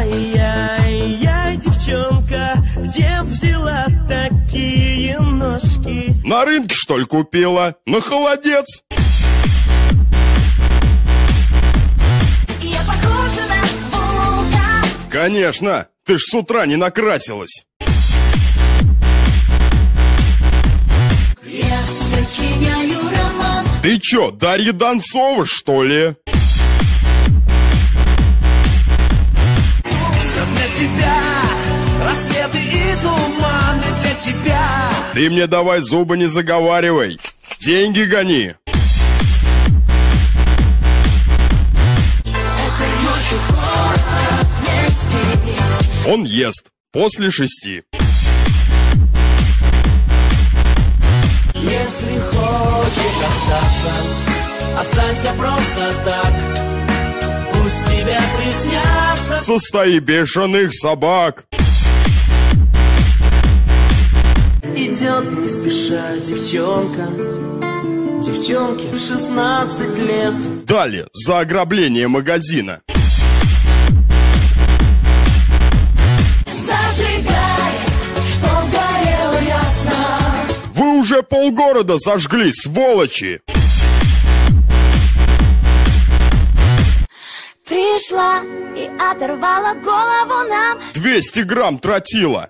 Ай-яй-яй, девчонка, где взяла такие ножки? На рынке, что ли, купила? На холодец. Я похожа на волка. Конечно, ты ж с утра не накрасилась. Я сочиняю роман. Ты чё, Дарья Донцова, что ли? Все для тебя, рассветы и туманы для тебя. Ты мне давай зубы не заговаривай. Деньги гони. Этой ночью холодно, не спи. Он ест после 6. Если хочешь остаться, останься просто так. Пусть тебе приснятся Со стаи бешеных собак. идет не спеша девчонка. Девчонке 16 лет. Далее за ограбление магазина. Зажигай, чтоб горело ясно. Вы уже полгорода сожгли, сволочи. Пришла и оторвала голову нам. 200 грамм тротила.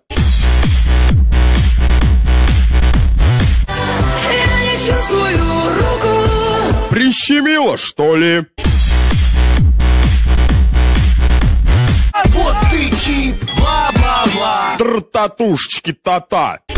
Я не чувствую руку. Прищемило, что ли? Вот ты чип, бла-бла-бла. Тр-татушечки-та-та.